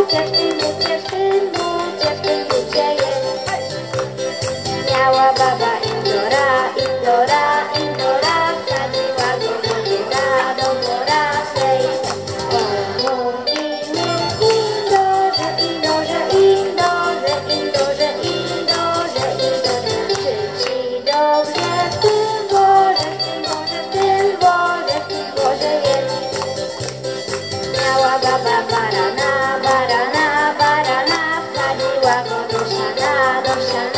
bucie jest. Miała baba Indora, Indora, Indora, wsadziła go do buta, do wora swej. Mówimy Indorze, Indorze, Indorze, Indorze, Indorze, Indorze, czy ci dobrze w tym worze, w tym worze, w tym worze, w tym worze jest. Miała baba barana, barana, barana, wsadziła go do siana, do siana.